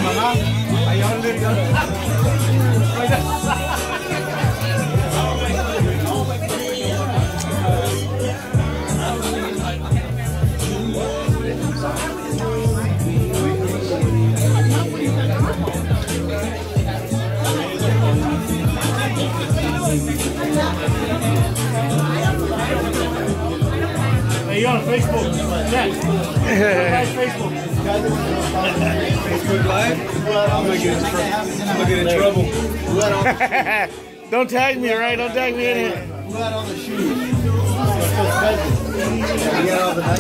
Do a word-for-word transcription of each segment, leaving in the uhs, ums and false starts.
Hey, you on Facebook? Yeah. Facebook. Facebook Live? I'm gonna get in, tr I'm gonna get in trouble. Don't tag me, alright? Don't tag me in it. Who had all the shoes? You got all the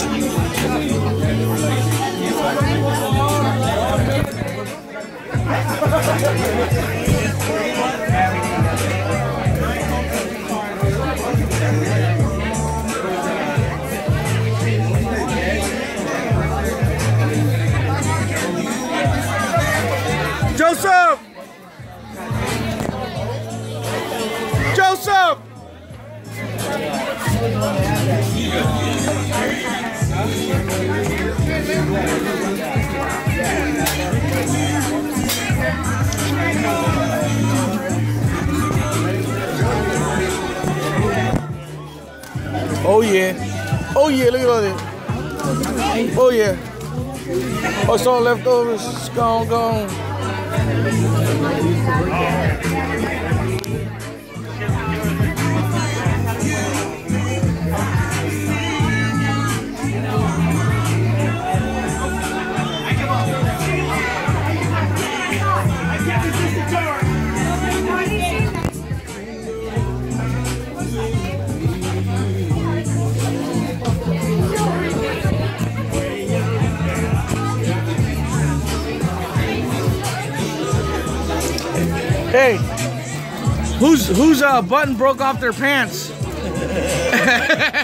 Joseph! Joseph! Oh yeah. Oh yeah, look at all that. Oh yeah. Oh, it's all leftovers. It's gone, gone. Hey, who's whose uh, button broke off their pants?